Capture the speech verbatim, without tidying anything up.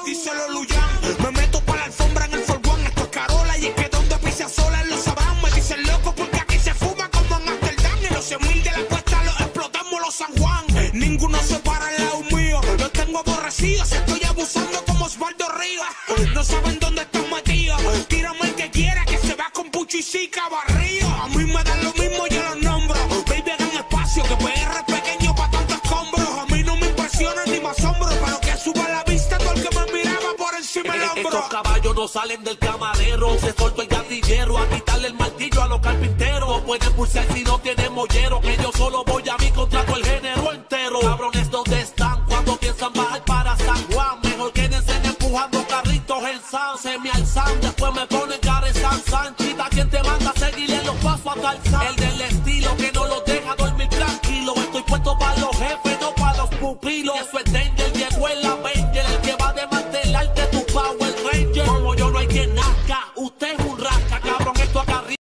díselo Luyan. Me meto pa' la alfombra en el Forguán, esto es Carola y es que donde pise sola lo sabrán. Me dicen loco porque aquí se fuma como en Amsterdam. Y los cien mil de la cuesta los explotamos los San Juan. Ninguno se para al lado mío, los tengo aborrecidos. Estoy abusando como Osvaldo Ríos. No saben dónde están metidos. Tírame el que quiera que se va con Pucho y Zika barrio. A mí me dan lo mismo, yo los nombro. Baby, hagan espacio, que P R es pequeño pa' tantos escombros. A mí no me impresiona ni me asombro, pero que suba la vista todo el que me miraba por encima del hombro. Estos caballos no salen del camarero, se soltó el gatillero a quitarle el martillo a los carpinteros. No pueden pulsar si no tienen mollero, que yo solo voy a mi contrato el género entero. Cabrones, ¿dónde están cuando piensan bajar para San Juan? Mejor quédense empujando carritos en San, se me alzan, después me ponen cara en San Sanchita. ¿Quién te manda a seguirle los pasos a Tarzán? El del estilo que no los deja dormir tranquilo. Estoy puesto para los jefes, no para los pupilos. Eso es